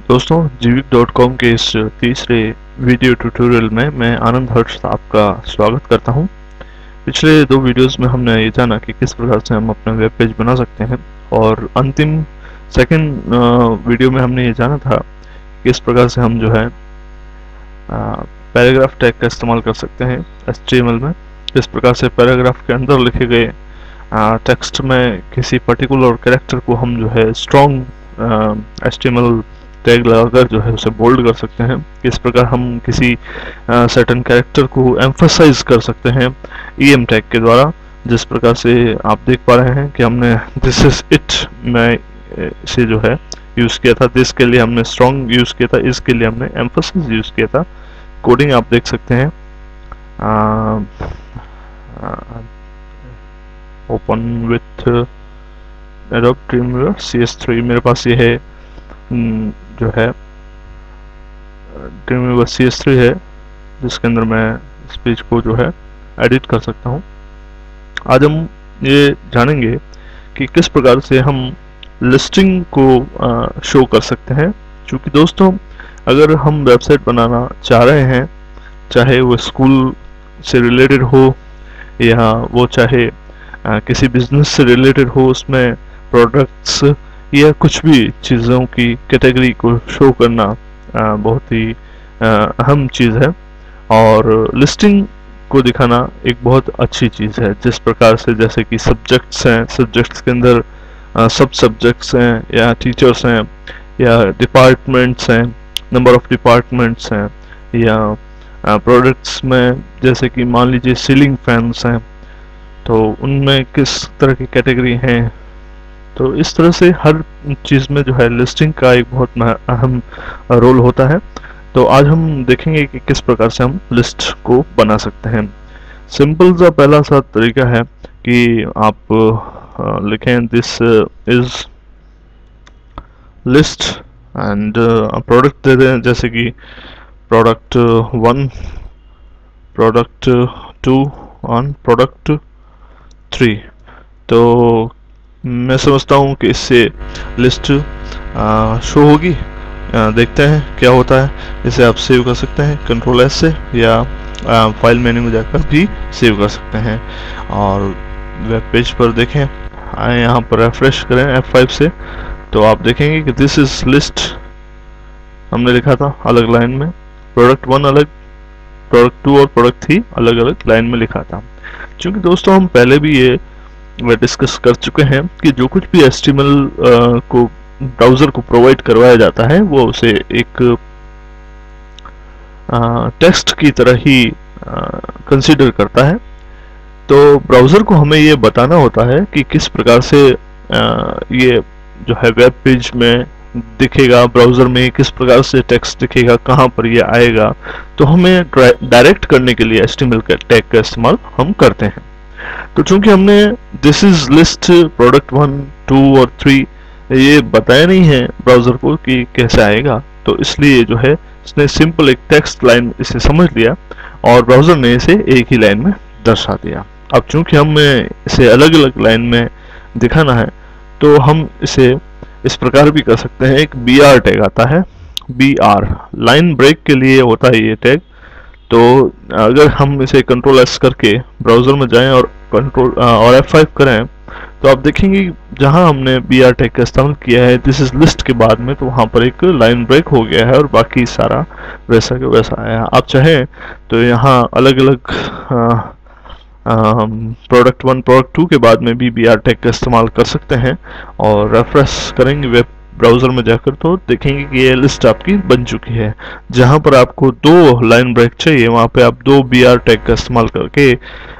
दोस्तों जीविक.com के इस तीसरे वीडियो ट्यूटोरियल में मैं आनंद हर्ष आपका स्वागत करता हूं। पिछले दो वीडियोस में हमने ये जाना कि किस प्रकार से हम अपना वेब पेज बना सकते हैं, और अंतिम सेकंड वीडियो में हमने ये जाना था कि किस प्रकार से हम जो है पैराग्राफ टैग का इस्तेमाल कर सकते हैं HTML में। किस प्रकार से पैराग्राफ के अंदर लिखे गए टेक्स्ट में किसी पर्टिकुलर कैरेक्टर को हम जो है स्ट्रॉन्ग HTML टैग लगाकर जो है उसे बोल्ड कर सकते हैं। किस प्रकार हम किसी सर्टेन कैरेक्टर को एम्फसाइज कर सकते हैं EM टैग के द्वारा। जिस प्रकार से आप देख पा रहे हैं कि हमने दिस इज इट में से जो है यूज किया था, दिस के लिए हमने स्ट्रॉन्ग यूज किया था, इसके लिए हमने एम्फसाइज यूज किया था। कोडिंग आप देख सकते हैं, open with adobe dream weaver CS3 मेरे पास ये है, जो है ड्रीमवीवर CS3 है, जिसके अंदर मैं इस पेज को जो है एडिट कर सकता हूँ। आज हम ये जानेंगे कि किस प्रकार से हम लिस्टिंग को शो कर सकते हैं। क्योंकि दोस्तों अगर हम वेबसाइट बनाना चाह रहे हैं, चाहे वो स्कूल से रिलेटेड हो या वो चाहे किसी बिजनेस से रिलेटेड हो, उसमें प्रोडक्ट्स या कुछ भी चीज़ों की कैटेगरी को शो करना बहुत ही अहम चीज़ है, और लिस्टिंग को दिखाना एक बहुत अच्छी चीज़ है। जिस प्रकार से जैसे कि सब्जेक्ट्स हैं, सब्जेक्ट्स के अंदर सब सब्जेक्ट्स हैं या टीचर्स हैं या डिपार्टमेंट्स हैं, नंबर ऑफ डिपार्टमेंट्स हैं, या प्रोडक्ट्स में जैसे कि मान लीजिए सीलिंग फैंस हैं, तो उनमें किस तरह की कैटेगरी हैं। तो इस तरह से हर चीज़ में जो है लिस्टिंग का एक बहुत अहम रोल होता है। तो आज हम देखेंगे कि किस प्रकार से हम लिस्ट को बना सकते हैं। सिंपल सा पहला सा तरीका है कि आप लिखें this is list and product दे दें, जैसे कि प्रोडक्ट 1, प्रोडक्ट 2 और प्रोडक्ट 3। तो मैं समझता हूँ कि इससे लिस्ट शो होगी। देखते हैं क्या होता है। इसे आप सेव कर सकते हैं Ctrl+S से, या फाइल मेन्यू में जाकर भी सेव कर सकते हैं। और वेब पेज पर देखें, आए यहाँ पर रिफ्रेश करें F5 से, तो आप देखेंगे कि दिस इज लिस्ट हमने लिखा था अलग लाइन में, प्रोडक्ट 1 अलग, प्रोडक्ट 2 और प्रोडक्ट 3 अलग अलग लाइन में लिखा था। क्योंकि दोस्तों हम पहले भी ये डिस्कस कर चुके हैं कि जो कुछ भी HTML को ब्राउज़र को प्रोवाइड करवाया जाता है वो उसे एक टेक्स्ट की तरह ही कंसीडर करता है। तो ब्राउज़र को हमें ये बताना होता है कि किस प्रकार से ये जो है वेब पेज में दिखेगा, ब्राउज़र में किस प्रकार से टेक्स्ट दिखेगा, कहाँ पर ये आएगा। तो हमें डायरेक्ट करने के लिए HTML का टैग का इस्तेमाल हम करते हैं। तो चूंकि हमने दिस इज लिस्ट प्रोडक्ट 1, 2 और 3 ये बताया नहीं है ब्राउज़र को कि कैसे आएगा, तो इसलिए जो है इसने सिंपल एक टेक्स्ट लाइन इसे समझ लिया और ब्राउज़र ने इसे एक ही लाइन में दर्शा दिया। अब चूंकि हमें इसे अलग अलग लाइन में दिखाना है, तो हम इसे इस प्रकार भी कर सकते हैं। एक BR टैग आता है, BR लाइन ब्रेक के लिए होता है ये टैग। तो अगर हम इसे Ctrl+S करके ब्राउज़र में जाएं और F5 करें, तो आप देखेंगे जहां हमने BR टैग का इस्तेमाल किया है दिस इज लिस्ट के बाद में, तो वहां पर एक लाइन ब्रेक हो गया है और बाकी सारा वैसा के वैसा आया। आप चाहें तो यहाँ अलग अलग प्रोडक्ट 1, प्रोडक्ट 2 के बाद में भी BR टैग का इस्तेमाल कर सकते हैं, और रेफरेंस करेंगे वेब ब्राउज़र में जाकर तो देखेंगे कि ये लिस्ट आपकी बन चुकी है। जहां पर आपको 2 लाइन ब्रेक चाहिए वहां पे आप 2 BR टैग का इस्तेमाल करके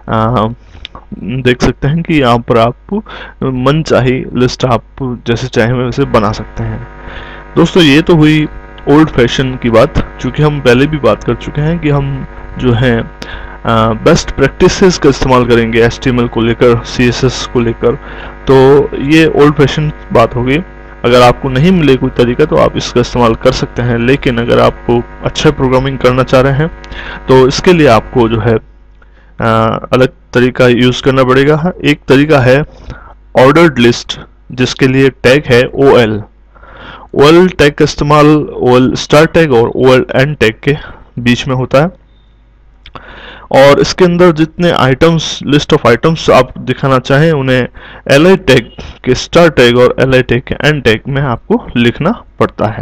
देख सकते हैं कि यहाँ पर आप मन चाही लिस्ट आप जैसे चाहे वैसे बना सकते हैं। दोस्तों ये तो हुई ओल्ड फैशन की बात। चूँकि हम पहले भी बात कर चुके हैं कि हम जो है बेस्ट प्रैक्टिसेस का इस्तेमाल करेंगे HTML को लेकर, CSS को लेकर। तो ये ओल्ड फैशन बात हो गई। अगर आपको नहीं मिले कोई तरीका तो आप इसका इस्तेमाल कर सकते हैं, लेकिन अगर आप अच्छा प्रोग्रामिंग करना चाह रहे हैं तो इसके लिए आपको जो है अलग तरीका यूज़ करना पड़ेगा। एक तरीका है ऑर्डर्ड लिस्ट, जिसके लिए टैग है OL। OL टैग का इस्तेमाल OL स्टार्ट टैग और OL एंड टैग के बीच में होता है, और इसके अंदर जितने आइटम्स, लिस्ट ऑफ आइटम्स आप दिखाना चाहें उन्हें LI टैग के स्टार्ट टैग और LI टैग के एंड टैग में आपको लिखना पड़ता है।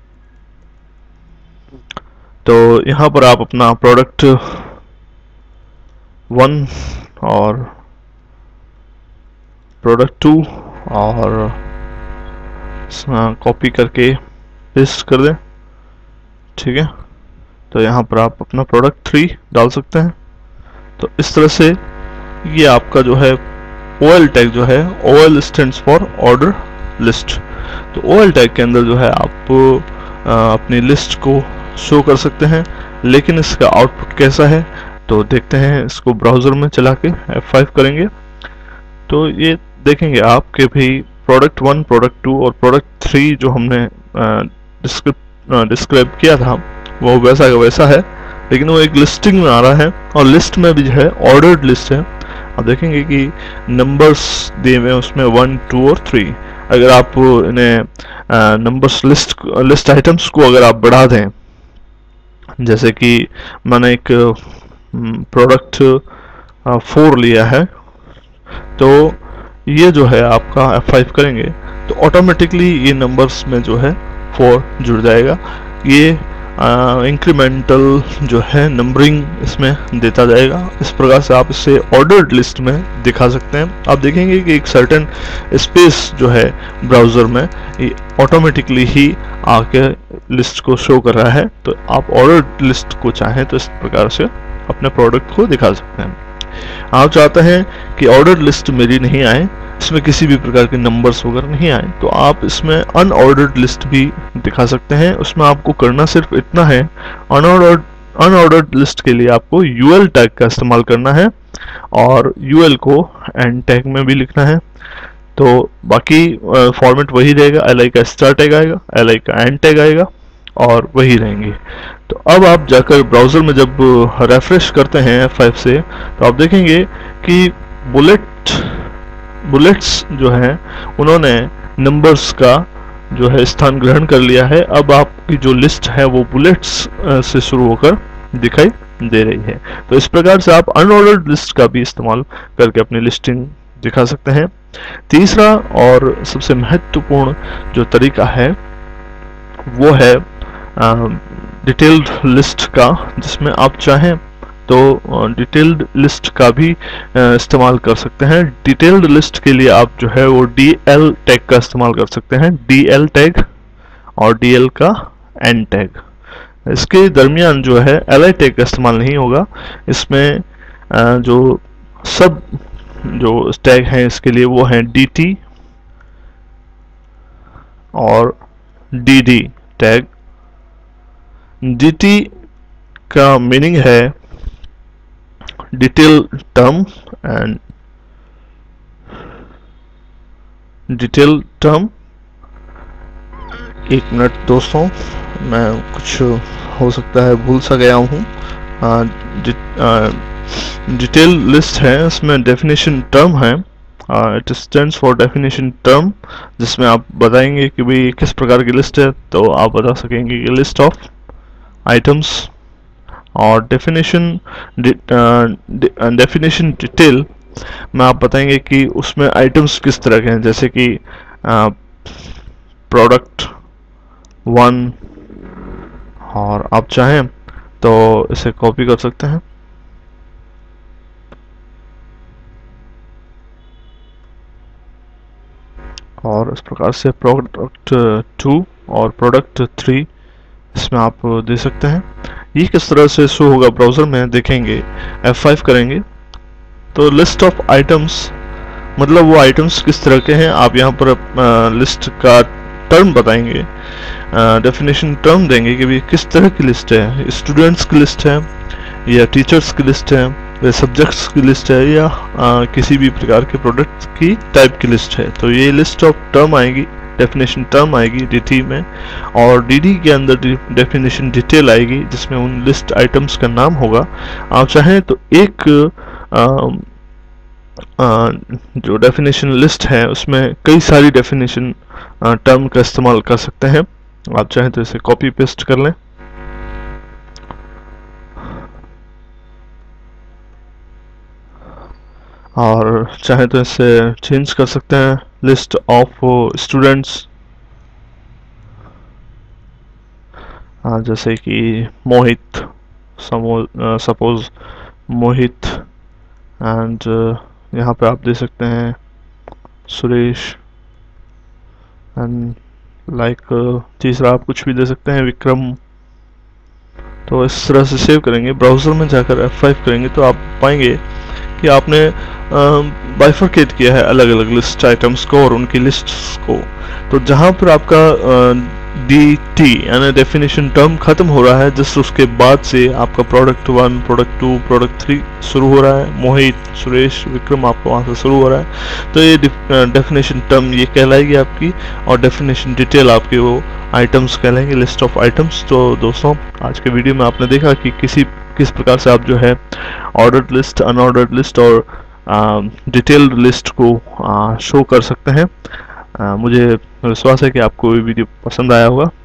तो यहाँ पर आप अपना प्रोडक्ट 1 और प्रोडक्ट 2 और कॉपी करके पेस्ट कर दें, ठीक है। तो यहाँ पर आप अपना प्रोडक्ट 3 डाल सकते हैं। तो इस तरह से ये आपका जो है OL टैग जो है, OL stands for order list. तो OL टैग के अंदर जो है आप अपनी लिस्ट को शो कर सकते हैं, लेकिन इसका आउटपुट कैसा है तो देखते हैं। इसको ब्राउज़र में चला के F5 करेंगे तो ये देखेंगे आप कि भाई प्रोडक्ट 1, प्रोडक्ट 2 और प्रोडक्ट 3 जो हमने डिस्क्राइब किया था वो वैसा का वैसा है, लेकिन वो एक लिस्टिंग में आ रहा है और लिस्ट में भी जो है ऑर्डर्ड लिस्ट है। आप देखेंगे कि नंबर्स दिए हुए हैं उसमें 1, 2 और 3। अगर आप इन्हें नंबर्स लिस्ट आइटम्स को अगर आप बढ़ा दें, जैसे कि मैंने एक प्रोडक्ट 4 लिया है, तो ये जो है आपका F5 करेंगे तो ऑटोमेटिकली ये नंबर्स में जो है 4 जुड़ जाएगा। ये इंक्रीमेंटल जो है नंबरिंग इसमें देता जाएगा। इस प्रकार से आप इसे ऑर्डर्ड लिस्ट में दिखा सकते हैं। आप देखेंगे कि एक सर्टेन स्पेस जो है ब्राउज़र में ये ऑटोमेटिकली ही आके लिस्ट को शो कर रहा है। तो आप ऑर्डर्ड लिस्ट को चाहें तो इस प्रकार से अपने प्रोडक्ट को दिखा सकते हैं। आप चाहते हैं कि ऑर्डर्ड लिस्ट मेरी नहीं आए, इसमें किसी भी प्रकार के नंबर्स वगैरह नहीं आए, तो आप इसमें अनऑर्डर्ड लिस्ट भी दिखा सकते हैं। उसमें आपको करना सिर्फ इतना है, अनऑर्डर्ड लिस्ट के लिए आपको UL टैग का इस्तेमाल करना है और UL को एंड टैग में भी लिखना है। तो बाकी फॉर्मेट वही रहेगा, LI का स्टार्ट टैग आएगा, LI का एंड टैग आएगा और वही रहेंगे। तो अब आप जाकर ब्राउज़र में जब रेफ्रेश करते हैं F5 से तो आप देखेंगे कि बुलेट्स जो हैं उन्होंने नंबर्स का जो है स्थान ग्रहण कर लिया है। अब आपकी जो लिस्ट है वो बुलेट्स से शुरू होकर दिखाई दे रही है। तो इस प्रकार से आप अनऑर्डर्ड लिस्ट का भी इस्तेमाल करके अपनी लिस्टिंग दिखा सकते हैं। तीसरा और सबसे महत्वपूर्ण जो तरीका है वो है डिटेल्ड लिस्ट का, जिसमें आप चाहें तो डिटेल्ड लिस्ट का भी इस्तेमाल कर सकते हैं। डिटेल्ड लिस्ट के लिए आप जो है वो DL टैग का इस्तेमाल कर सकते हैं, DL टैग और DL का एंड टैग। इसके दरमियान जो है LI टैग का इस्तेमाल नहीं होगा। इसमें जो सब जो टैग हैं इसके लिए वो हैं DT और DD टैग। DT का मीनिंग है detail term and detail term. एक मिनट दोस्तों, मैं कुछ हो सकता है भूल सा गया हूँ। डिटेल लिस्ट है, इसमें डेफिनेशन टर्म है, it stands for definition term, जिसमें आप बताएंगे कि भाई किस प्रकार की लिस्ट है। तो आप बता सकेंगे कि लिस्ट ऑफ आइटम्स। और डेफिनेशन डिटेल में आप बताएंगे कि उसमें आइटम्स किस तरह के हैं, जैसे कि प्रोडक्ट 1, और आप चाहें तो इसे कॉपी कर सकते हैं और इस प्रकार से प्रोडक्ट 2 और प्रोडक्ट 3 इसमें आप दे सकते हैं। ये किस तरह से शो होगा ब्राउज़र में देखेंगे। F5 करेंगे तो लिस्ट ऑफ आइटम्स, मतलब वो आइटम्स किस तरह के हैं आप यहाँ पर लिस्ट का टर्म बताएंगे, डेफिनेशन टर्म देंगे कि भी किस तरह की लिस्ट है, स्टूडेंट्स की लिस्ट है या टीचर्स की लिस्ट है या सब्जेक्ट्स की लिस्ट है या किसी भी प्रकार के प्रोडक्ट की टाइप की लिस्ट है। तो ये लिस्ट ऑफ टर्म आएगी, डेफिनेशन टर्म आएगी DT में, और DD के अंदर डेफिनेशन डिटेल आएगी जिसमें उन लिस्ट आइटम्स का नाम होगा। आप चाहें तो एक जो डेफिनेशन लिस्ट है उसमें कई सारी डेफिनेशन टर्म का इस्तेमाल कर सकते हैं। आप चाहें तो इसे कॉपी पेस्ट कर लें और चाहे तो इसे चेंज कर सकते हैं। लिस्ट ऑफ स्टूडेंट्स, जैसे कि मोहित, सपोज मोहित, एंड यहाँ पे आप दे सकते हैं सुरेश, एंड लाइक तीसरा आप कुछ भी दे सकते हैं, विक्रम। तो इस तरह से सेव करेंगे। ब्राउज़र में जाकर F5 करेंगे तो आप पाएंगे कि आपने बाइफरकेट किया है अलग अलग लिस्ट आइटम्स को और उनकी लिस्ट्स को। तो जहाँ पर आपका DT यानी डेफिनेशन टर्म खत्म हो रहा है, जस्ट उसके बाद से आपका प्रोडक्ट 1, प्रोडक्ट 2, प्रोडक्ट 3 शुरू हो रहा है। मोहित, सुरेश, विक्रम आपको वहाँ से शुरू हो रहा है। तो ये डेफिनेशन टर्म ये कहलाएगी आपकी, और डेफिनेशन डिटेल आपके वो आइटम्स कहलाएंगे, लिस्ट ऑफ आइटम्स। तो दोस्तों आज के वीडियो में आपने देखा कि किस प्रकार से आप जो है ऑर्डर्ड लिस्ट, अनऑर्डर्ड लिस्ट और डिटेल्ड लिस्ट को शो कर सकते हैं। मुझे विश्वास है कि आपको ये वीडियो पसंद आया होगा।